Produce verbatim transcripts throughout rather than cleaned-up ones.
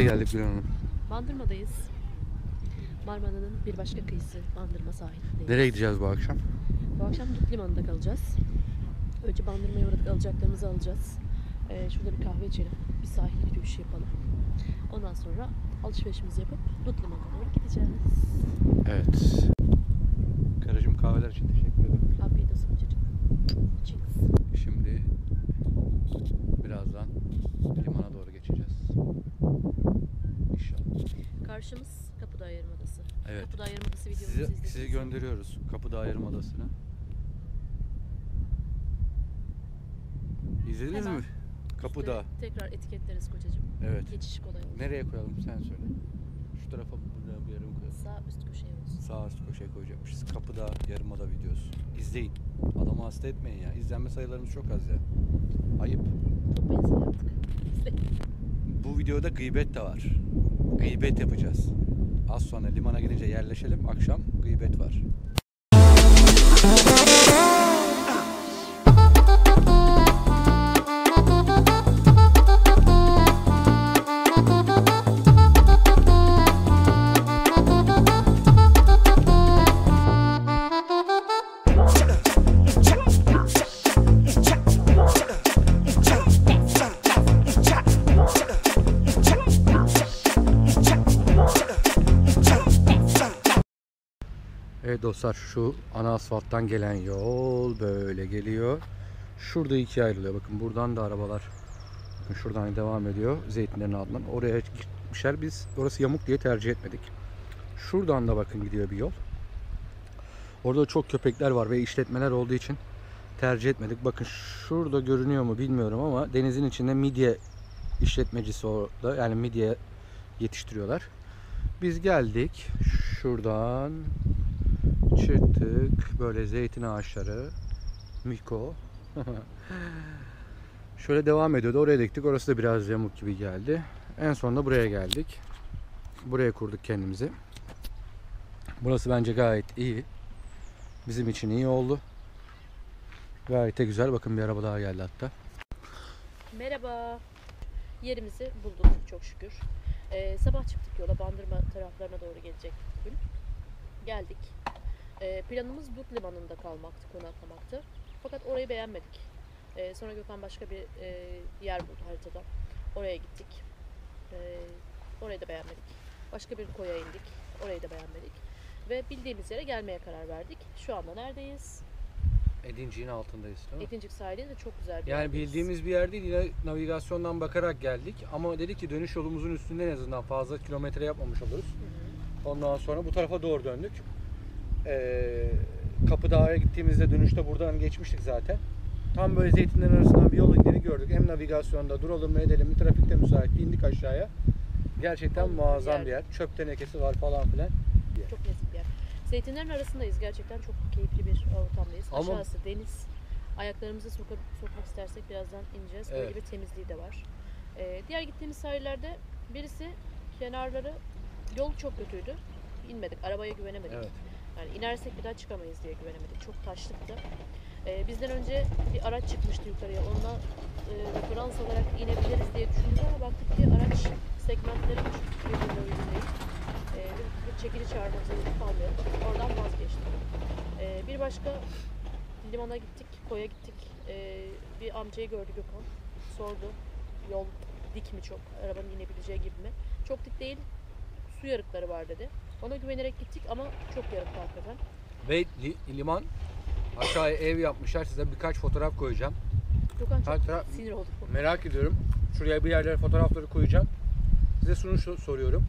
geldik Gülhan Hanım? Bandırma'dayız. Marmara'nın bir başka kıyısı Bandırma sahilindeyiz. Nereye gideceğiz bu akşam? Bu akşam Dut Limanı'nda kalacağız. Önce Bandırma'ya uğradık, alacaklarımızı alacağız. Ee, şurada bir kahve içelim, bir sahil yürüyüşü yapalım. Ondan sonra alışverişimizi yapıp Dut Limanı'na doğru gideceğiz. Evet. Karıcığım kahveler için teşekkür ederim. Afiyet olsun çocuğum. Cheers. Şimdi birazdan limana doğru geçeceğiz. İnşallah. Karşımız Kapıdağ Yarımadası. Evet. Kapıdağ Yarımadası videomuzu Sizi, izlediniz. sizi gönderiyoruz Kapıdağ Yarımadası'na. İzlediniz Hemen mi? Kapıdağ. İşte tekrar etiketleriz kocacığım. Evet. Geçiş kolay olsun. Nereye koyalım sen söyle. Şu tarafa buraya bir yere mi koyalım? Sağ üst köşeye olsun. Sağ üst köşeye koyacakmışız. Kapıdağ Yarımada videosu. İzleyin. Adamı hasta etmeyin ya. İzlenme sayılarımız çok az ya. Ayıp. Çok benzin yaptık. İzle. Bu videoda gıybet de var. Gıybet yapacağız. Az sonra limana gidince yerleşelim. Akşam gıybet var. Evet dostlar, şu ana asfalttan gelen yol böyle geliyor. Şurada ikiye ayrılıyor. Bakın buradan da arabalar bakın şuradan devam ediyor. Zeytinlerin altından. Oraya gitmişler. Biz orası yamuk diye tercih etmedik. Şuradan da bakın gidiyor bir yol. Orada çok köpekler var ve işletmeler olduğu için tercih etmedik. Bakın şurada görünüyor mu bilmiyorum ama denizin içinde midye işletmecisi orada. Yani midye yetiştiriyorlar. Biz geldik. Şuradan çıktık. Böyle zeytin ağaçları. Miko. Şöyle devam ediyordu. Oraya gittik. Orası da biraz yamuk gibi geldi. En sonunda buraya geldik. Buraya kurduk kendimizi. Burası bence gayet iyi. Bizim için iyi oldu. Gayet de güzel. Bakın bir araba daha geldi hatta. Merhaba. Yerimizi bulduk çok şükür. Ee, sabah çıktık yola. Bandırma taraflarına doğru gelecek gün. Geldik. Ee, planımız Dut Limanı'nda kalmaktı, konaklamaktı. Fakat orayı beğenmedik. Ee, sonra Gökhan başka bir e, yer buldu haritada. Oraya gittik. Ee, orayı da beğenmedik. Başka bir koya indik. Orayı da beğenmedik. Ve bildiğimiz yere gelmeye karar verdik. Şu anda neredeyiz? Edincik'in altındayız, değil mi? Edincik sahilinde çok güzel bir Yani yerdeyiz. bildiğimiz bir yer değil. Yine navigasyondan bakarak geldik. Ama dedik ki dönüş yolumuzun üstünde en azından fazla kilometre yapmamış oluruz. Hı hı. Ondan sonra bu tarafa doğru döndük. Ee, Kapıdağ'a gittiğimizde dönüşte buradan geçmiştik zaten. Tam böyle zeytinlerin arasından bir yol indiğini gördük. Hem navigasyonda duralım mı edelim mi, trafikte müsait, indik aşağıya. Gerçekten Olmadı muazzam bir bir yer. yer. Çöp tenekesi var falan filan. Çok nezih bir yer. Zeytinlerin arasındayız. Gerçekten çok keyifli bir ortamdayız. Ama... Aşağısı deniz. Ayaklarımızı sokup, sokmak istersek birazdan ineceğiz. Böyle Evet. bir temizliği de var. Ee, diğer gittiğimiz sahillerde birisi kenarları yol çok kötüydü. İnmedik. Arabaya güvenemedik. Evet. Yani inersek bir daha çıkamayız diye güvenemedik. Çok taşlıktı. Ee, bizden önce bir araç çıkmıştı yukarıya. Onunla e, referans olarak inebiliriz diye düşündük ama baktık ki araç segmentleri birbirine uygun değil. Ee, bir, bir çekili çağırma zorunda kalmayalım. Oradan vazgeçtik. Ee, bir başka limana gittik, koya gittik. Ee, bir amcayı gördü Gökhan. Sordu. Yol dik mi çok? Arabanın inebileceği gibi mi? Çok dik değil. Su yarıkları var dedi. Ona güvenerek gittik ama çok yarıktı hakikaten. Ve li, liman aşağıya ev yapmışlar. Size birkaç fotoğraf koyacağım. Gökhan çok Hatta sinir olduk. merak ediyorum. Şuraya bir yerlere fotoğrafları koyacağım. Size şunu şu- soruyorum.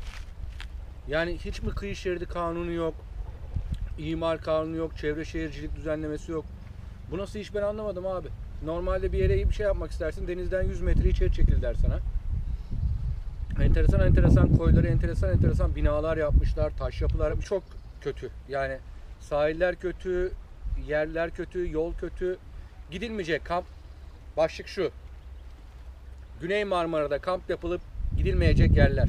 Yani hiç mi kıyı şeridi kanunu yok? İmar kanunu yok, çevre şehircilik düzenlemesi yok. Bu nasıl iş ben anlamadım abi. Normalde bir yere bir şey yapmak istersin, denizden yüz metre içeri çekil der sana. Enteresan enteresan koyları, enteresan enteresan binalar yapmışlar, taş yapılar çok kötü. Yani sahiller kötü, yerler kötü, yol kötü. Gidilmeyecek kamp, başlık şu. Güney Marmara'da kamp yapılıp gidilmeyecek yerler.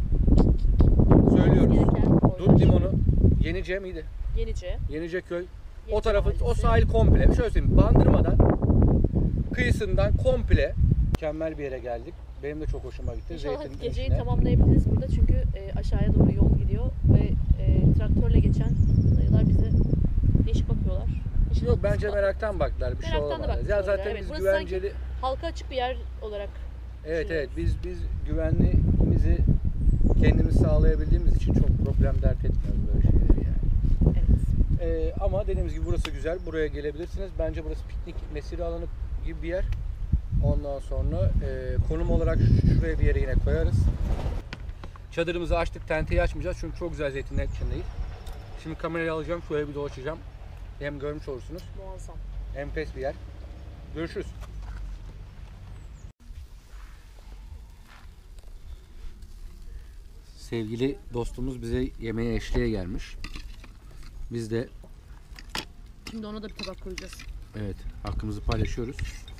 Söylüyoruz. Dut Limanı, Yenice miydi? Yenice. Yenice köy. Yenice O tarafı, mahallesi. o sahil komple. Şöyle söyleyeyim, Bandırma'dan, kıyısından komple mükemmel bir yere geldik. Benim de çok hoşuma gitti. İnşallah Zeytinin geceyi içine. tamamlayabiliriz burada çünkü e, aşağıya doğru yol gidiyor ve e, traktörle geçen dayılar bize değişik bakıyorlar. İnşallah Yok biz bence bak- meraktan baktılar. Bir şey Meraktan da olmaz. bakmış Ya olabilirler, zaten evet. biz Burası güvenceli. halka açık bir yer olarak Evet evet düşünüyoruz. biz biz güvenliğimizi kendimiz sağlayabildiğimiz için çok problem dert etmiyoruz böyle şeyleri yani. Evet. Ee, ama dediğimiz gibi burası güzel. Buraya gelebilirsiniz. Bence burası piknik mesire alanı gibi bir yer. Ondan sonra e, konum olarak şuraya bir yere yine koyarız. Çadırımızı açtık. Tenteyi açmayacağız çünkü çok güzel zeytinler içindeyiz. Şimdi kamerayı alacağım. Şuraya bir dolaşacağım. Hem görmüş olursunuz. Muazzam. Enfes bir yer. Görüşürüz. Sevgili dostumuz bize yemeğe eşliğe gelmiş. Biz de Şimdi ona da bir tabak koyacağız. evet hakkımızı paylaşıyoruz.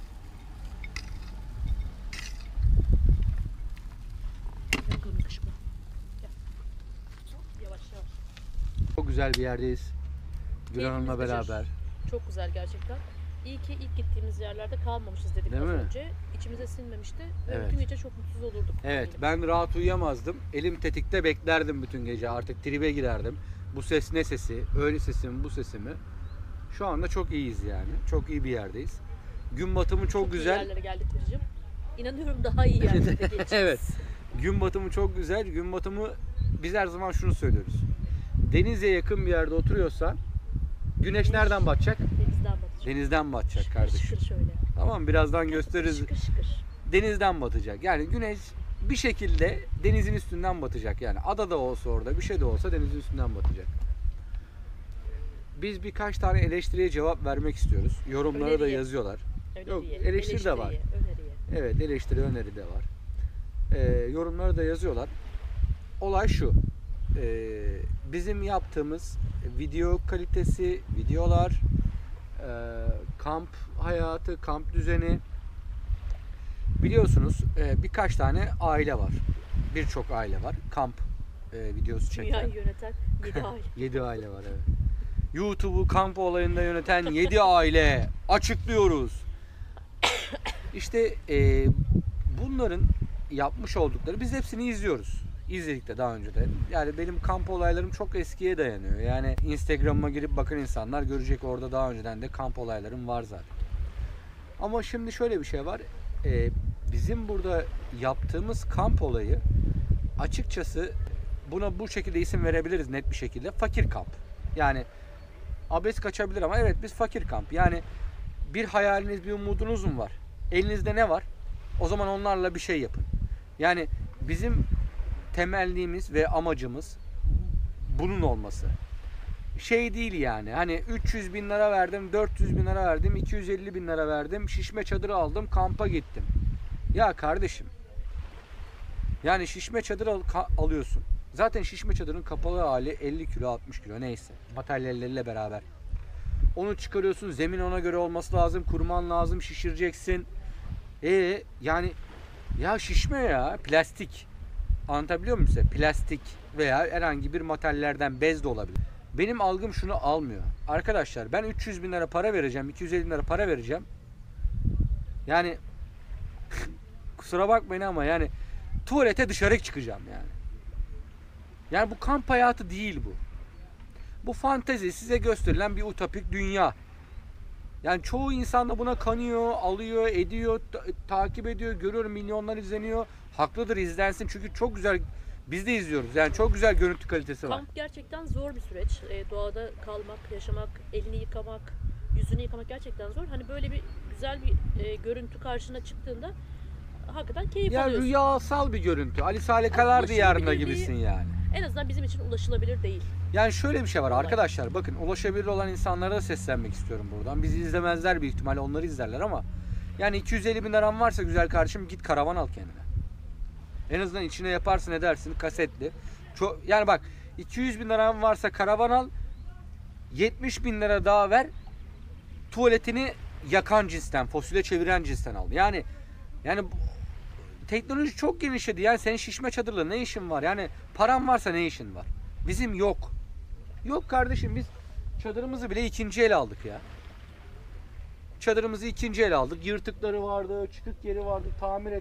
Gel bakalım yakışıklı. Gel. Yavaş yavaş. Çok güzel bir yerdeyiz. Gül Hanım'la Keyfimiz kaçır. beraber. Çok güzel gerçekten. İyi ki ilk gittiğimiz yerlerde kalmamışız dedik Değil az mi? önce. İçimize sinmemişti. Ve Evet. bütün gece çok mutsuz olurduk. Evet eminim. ben rahat uyuyamazdım. Elim tetikte beklerdim bütün gece. Artık tribe girerdim. Bu ses ne sesi? Öyle sesi mi bu sesi mi? Şu anda çok iyiyiz yani. Çok iyi bir yerdeyiz. Gün batımı çok, Çok iyi güzel. yerlere geldik Biricim. İnanıyorum daha iyi yerlere geleceğiz. Evet. Gün batımı çok güzel. Gün batımı biz her zaman şunu söylüyoruz. Denize yakın bir yerde oturuyorsan güneş nereden batacak? Denizden batacak. Denizden batacak Şıkır kardeşim. şıkır şöyle. Tamam birazdan gösteririz. Şıkır şıkır. Denizden batacak. Yani güneş bir şekilde denizin üstünden batacak. Yani adada olsa orada bir şey de olsa denizin üstünden batacak. Biz birkaç tane eleştiriye cevap vermek istiyoruz. Yorumlara da Öneriye. yazıyorlar. Yok, Öneriye, eleştiri de var. eleştiriye, öneriye. Evet eleştiri öneri de var. Ee, yorumları da yazıyorlar. Olay şu. Ee, bizim yaptığımız video kalitesi, videolar, e, kamp hayatı, kamp düzeni. Biliyorsunuz e, birkaç tane aile var. Birçok aile var. Kamp e, videosu çeken. Dünyayı yöneten yedi aile. yedi aile var evet. YouTube'u kamp olayında yöneten yedi aile açıklıyoruz. İşte e, bunların yapmış oldukları biz hepsini izliyoruz. İzledik de daha önce de. Yani benim kamp olaylarım çok eskiye dayanıyor. Yani Instagram'ıma girip bakın insanlar görecek orada daha önceden de kamp olaylarım var zaten. Ama şimdi şöyle bir şey var. E, bizim burada yaptığımız kamp olayı açıkçası buna bu şekilde isim verebiliriz net bir şekilde. Fakir kamp. Yani abes kaçabilir ama evet biz fakir kamp. Yani bir hayaliniz, bir umudunuz mu var? Elinizde ne var? O zaman onlarla bir şey yapın. Yani bizim temelliğimiz ve amacımız bunun olması. Şey değil yani hani üç yüz bin lira verdim, dört yüz bin lira verdim, iki yüz elli bin lira verdim, şişme çadırı aldım, kampa gittim. Ya kardeşim yani şişme çadır al, ka- alıyorsun. Zaten şişme çadırın kapalı hali elli kilo altmış kilo neyse materyalleriyle beraber. Onu çıkarıyorsun, zemin ona göre olması lazım, kurman lazım, şişireceksin. E yani ya şişme ya plastik. Anlatabiliyor muyum size? Plastik veya herhangi bir materyallerden bez de olabilir. Benim algım şunu almıyor. Arkadaşlar ben üç yüz bin lira para vereceğim, iki yüz elli bin lira para vereceğim. Yani kusura bakmayın ama yani tuvalete dışarı çıkacağım yani. Yani bu kamp hayatı değil bu. Bu fantezi size gösterilen bir utopik dünya. Yani çoğu insan da buna kanıyor, alıyor, ediyor, ta- takip ediyor, görüyorum milyonlar izleniyor. Haklıdır izlensin çünkü çok güzel biz de izliyoruz. Yani çok güzel görüntü kalitesi var. Kamp gerçekten zor bir süreç. Ee, doğada kalmak, yaşamak, elini yıkamak, yüzünü yıkamak gerçekten zor. Hani böyle bir güzel bir e, görüntü karşına çıktığında hakikaten keyif Ya alıyorsun. rüyasal bir görüntü. Ali Salih Kalar diyarında ulaşılabilir gibisin değil. yani. En azından bizim için ulaşılabilir değil. Yani şöyle bir şey var Olay. arkadaşlar bakın ulaşabilir olan insanlara da seslenmek istiyorum buradan. Bizi izlemezler büyük ihtimalle onları izlerler ama yani iki yüz elli bin liran varsa güzel kardeşim git karavan al kendine. En azından içine yaparsın edersin kasetli. Çok, yani bak iki yüz bin liran varsa karavan al yetmiş bin lira daha ver tuvaletini yakan cinsten fosile çeviren cinsten al. Yani yani teknoloji çok genişledi. Yani senin şişme çadırla ne işin var? Yani paran varsa ne işin var? Bizim yok. Yok kardeşim biz çadırımızı bile ikinci el aldık ya. Çadırımızı ikinci el aldık. Yırtıkları vardı, çıkık yeri vardı, tamir ettik.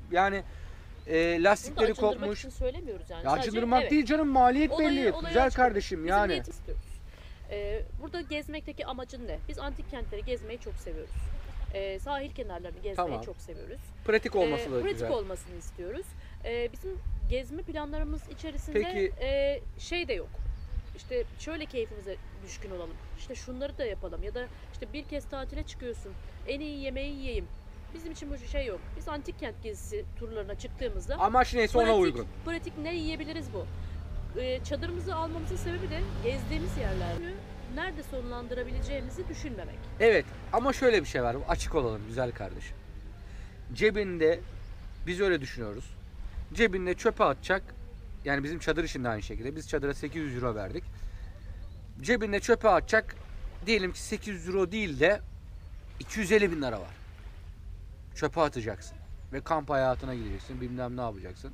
Yani e, Bunu da lastikleri acındırmak kopmuş. için söylemiyoruz yani. Ya Sadece, acındırmak evet, değil canım, maliyet olayı- belli. olayı Güzel açıklamak. kardeşim Bizim yani. niyetimiz istiyoruz. Ee, burada gezmekteki amacın ne? Biz antik kentleri gezmeyi çok seviyoruz. Ee, sahil kenarlarını gezmeyi Tamam. çok seviyoruz. Pratik olması Ee, da pratik güzel. olmasını istiyoruz. Ee, bizim gezme planlarımız içerisinde Peki- e, şey de yok. İşte şöyle keyfimize düşkün olalım. İşte şunları da yapalım ya da işte bir kez tatile çıkıyorsun. En iyi yemeği yiyeyim. Bizim için bu şey yok. Biz antik kent gezisi turlarına çıktığımızda Amaç neyse ona pratik, uygun. pratik ne yiyebiliriz bu. Ee, çadırımızı almamızın sebebi de gezdiğimiz yerleri nerede sonlandırabileceğimizi düşünmemek. Evet ama şöyle bir şey var. Açık olalım güzel kardeşim. Cebinde biz öyle düşünüyoruz. Cebinde çöpe atacak. Yani bizim çadır için de aynı şekilde. Biz çadıra sekiz yüz euro verdik. Cebinde çöpe atacak. Diyelim ki sekiz yüz euro değil de iki yüz elli bin lira var. Çöpe atacaksın. Ve kamp hayatına gideceksin. Bilmem ne yapacaksın.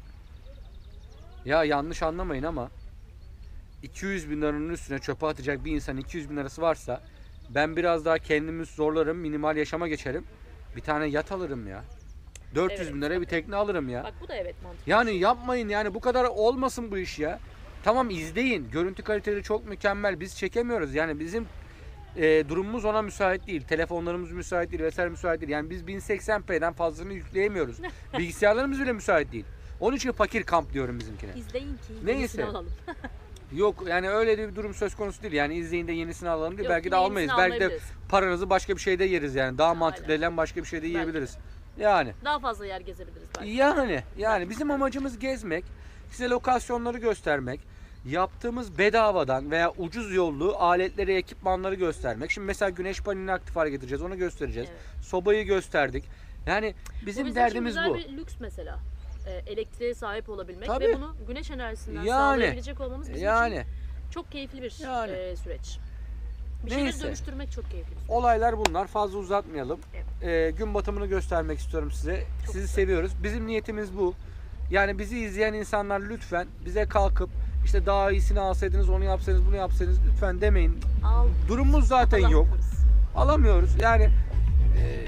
Ya yanlış anlamayın ama iki yüz bin liranın üstüne çöpe atacak bir insan iki yüz bin lirası varsa ben biraz daha kendimi zorlarım. Minimal yaşama geçerim. Bir tane yat alırım ya. dört yüz Evet. bin liraya bir tekne alırım ya. Bak bu da evet mantıklı. Yani yapmayın yani, bu kadar olmasın bu iş ya. Tamam izleyin. Görüntü kaliteleri çok mükemmel. Biz çekemiyoruz. Yani bizim e, durumumuz ona müsait değil. Telefonlarımız müsait değil vesaire müsait değil. Yani biz bin seksen p'den fazlasını yükleyemiyoruz. Bilgisayarlarımız bile müsait değil. Onun için fakir kamp diyorum bizimkine. İzleyin ki Neyse. yenisini alalım. Yok yani öyle bir durum söz konusu değil. Yani izleyin de yenisini alalım diye Yok, belki de yine almayız. yenisini Belki de almayabiliriz. paranızı başka bir şeyde yeriz yani. Daha mantıklı Aynen. edilen başka bir şeyde Belki de. yiyebiliriz. Yani. Daha fazla yer gezebiliriz belki. Yani yani bizim amacımız gezmek, size lokasyonları göstermek, yaptığımız bedavadan veya ucuz yollu aletleri, ekipmanları göstermek. Şimdi mesela güneş panelini aktif hale getireceğiz, onu göstereceğiz. Evet. Sobayı gösterdik. Yani bizim, Bu bizim için derdimiz güzel bu. bir lüks mesela. Ee, elektriğe sahip olabilmek Tabii. ve bunu güneş enerjisinden Yani. sağlayabilecek olmamız bizim Yani için çok keyifli bir Yani. e, süreç. Bir şeyleri Neyse. dönüştürmek çok keyifli bir süreç. olaylar bunlar. Fazla uzatmayalım. Ee, gün batımını göstermek istiyorum size. Çok Sizi güzel. seviyoruz. Bizim niyetimiz bu. Yani bizi izleyen insanlar lütfen bize kalkıp işte daha iyisini alsaydınız, onu yapsaydınız, bunu yapsaydınız lütfen demeyin. Al, Durumumuz zaten yok. alamıyoruz. Alamıyoruz. Yani e,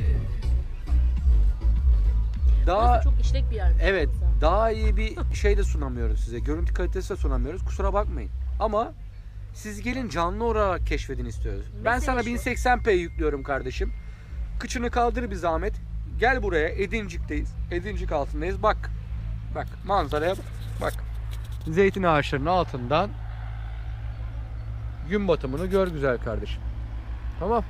daha Burası çok işlek bir yer. evet, daha iyi bir şey de sunamıyoruz size. Görüntü kalitesi de sunamıyoruz. Kusura bakmayın. Ama siz gelin canlı olarak keşfedin istiyoruz. Ben Mesele sana şu. bin seksen p yüklüyorum kardeşim. Kıçını kaldır bir zahmet. Gel buraya. Edincik'teyiz. Edincik altındayız. Bak. Bak manzaraya bak. Bak. Zeytin ağaçlarının altından gün batımını gör güzel kardeşim. Tamam.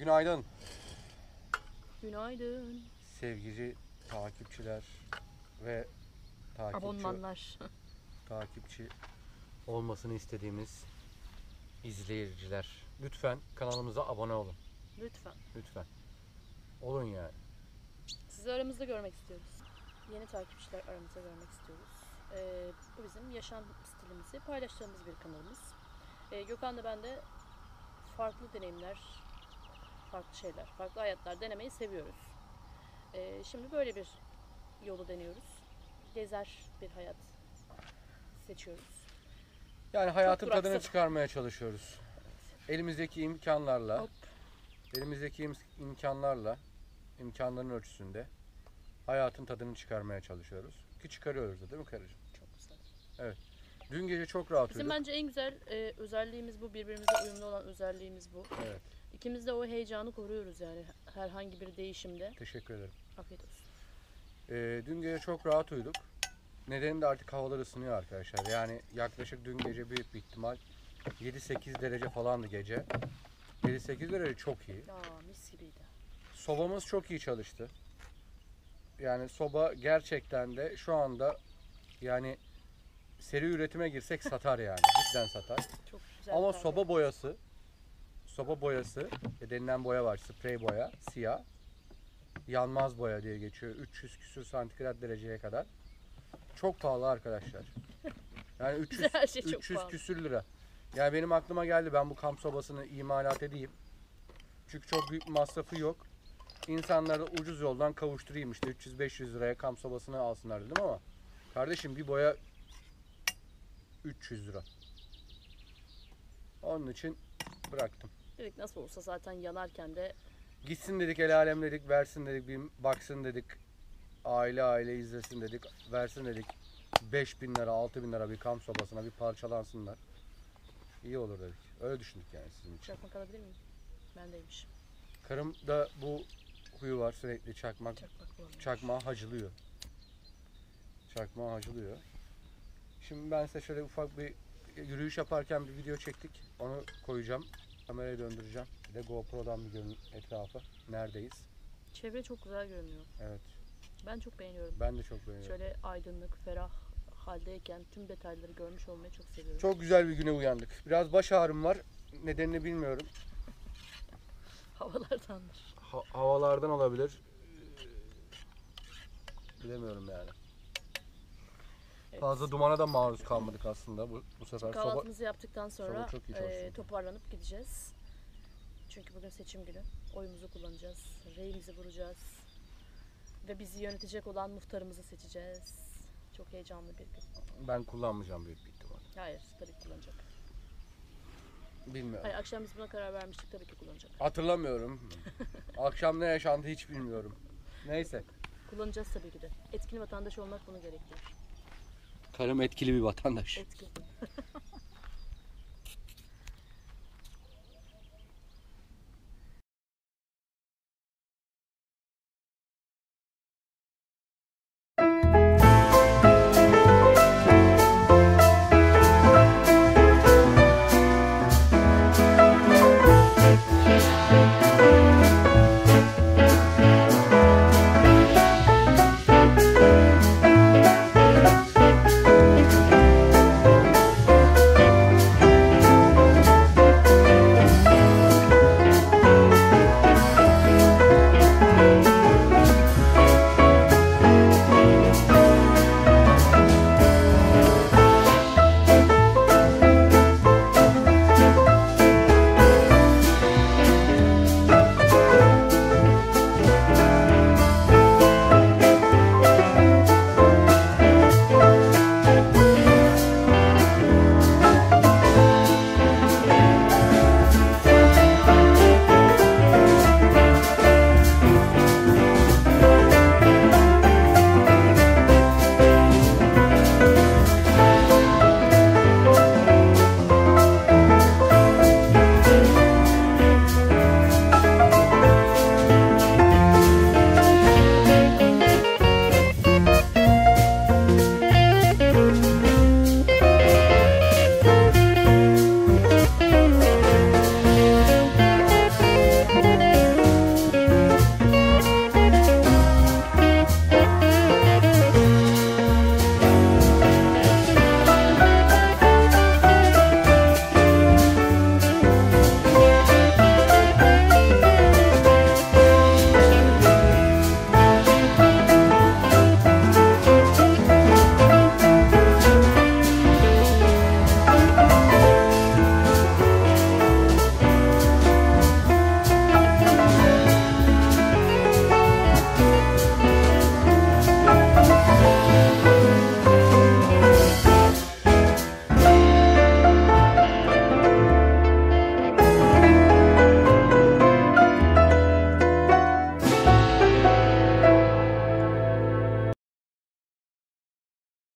Günaydın Günaydın. sevgili takipçiler ve takipçi, Abonmanlar. takipçi olmasını istediğimiz izleyiciler. Lütfen kanalımıza abone olun. Lütfen. Lütfen. Olun yani. Sizi aramızda görmek istiyoruz. Yeni takipçiler aramızda görmek istiyoruz. Ee, bu bizim yaşam stilimizi paylaştığımız bir kanalımız. Ee, Gökhan da ben de farklı deneyimler, farklı şeyler, farklı hayatlar denemeyi seviyoruz. Ee, şimdi böyle bir yolu deniyoruz. Gezer bir hayat seçiyoruz. Yani hayatın duraksama. tadını çıkarmaya çalışıyoruz. Elimizdeki imkanlarla, Hop. elimizdeki im- imkanlarla, imkanların ölçüsünde hayatın tadını çıkarmaya çalışıyoruz. Ki çıkarıyoruz da değil mi karıcığım? Çok güzel. Dün gece çok rahat Bizim uyuduk. bence en güzel e, özelliğimiz bu. Birbirimize uyumlu olan özelliğimiz bu. Evet, İkimiz de o heyecanı koruyoruz yani herhangi bir değişimde. teşekkür ederim. Afiyet olsun. Ee, dün gece çok rahat uyuduk. Nedeni de artık havalar ısınıyor arkadaşlar. Yani yaklaşık dün gece büyük bir ihtimal yedi sekiz derece falandı gece. yedi sekiz derece çok iyi. Aa, mis gibiydi. Sobamız çok iyi çalıştı. Yani soba gerçekten de şu anda yani seri üretime girsek satar yani. Cidden satar. Çok güzel. Ama bir soba tarif. boyası, soba boyası e, denilen boya var. Sprey boya, siyah. Yanmaz boya diye geçiyor. üç yüz küsür santigrat dereceye kadar. Çok pahalı arkadaşlar. Yani üç yüz, Bize her şey çok üç yüz pahalı. küsür lira. Yani benim aklıma geldi ben bu kamp sobasını imalat edeyim. Çünkü çok büyük bir masrafı yok. İnsanları da ucuz yoldan kavuşturayım işte üç yüz beş yüz liraya kamp sobasını alsınlar dedim ama kardeşim bir boya üç yüz lira. Onun için bıraktım. Dedik nasıl olsa zaten yanarken de Gitsin dedik el alem dedik, versin dedik, bir baksın dedik. Aile aile izlesin dedik, versin dedik. beş bin lira, altı bin lira bir kamp sobasına bir parçalansınlar. İyi olur dedik. Öyle düşündük yani sizin için. çakmak alabilir miyim? Bendeymiş. Karım da bu huyu var sürekli çakmak, Çakmak bulamıyorum. çakmağı hacılıyor. Çakmağı hacılıyor. Şimdi ben size şöyle ufak bir yürüyüş yaparken bir video çektik. Onu koyacağım. Kamerayı döndüreceğim. Bir de GoPro'dan bir görün etrafı. Neredeyiz? Çevre çok güzel görünüyor. Evet. Ben çok beğeniyorum. Ben de çok beğeniyorum. Şöyle aydınlık, ferah haldeyken tüm detayları görmüş olmayı çok seviyorum. Çok güzel bir güne uyandık. Biraz baş ağrım var. Nedenini bilmiyorum. Havalardandır. Ha- havalardan olabilir. Bilemiyorum yani. Evet. Fazla dumana da maruz kalmadık aslında bu, bu sefer. Soba, Kahvaltımızı yaptıktan sonra soba çok iyi e, çalışıyor. toparlanıp gideceğiz. Çünkü bugün seçim günü. Oyumuzu kullanacağız. Reyimizi vuracağız. Ve bizi yönetecek olan muhtarımızı seçeceğiz. Çok heyecanlı bir gün. ben kullanmayacağım büyük bir ihtimal. Hayır, tabii ki kullanacak. Bilmiyorum. Hayır, akşam biz buna karar vermiştik, tabii ki kullanacak. Hatırlamıyorum. Akşam ne yaşandı hiç bilmiyorum. Neyse. Kullanacağız tabii ki de. Etkin vatandaş olmak bunu gerektiriyor. Karım etkili bir vatandaş. Etkin.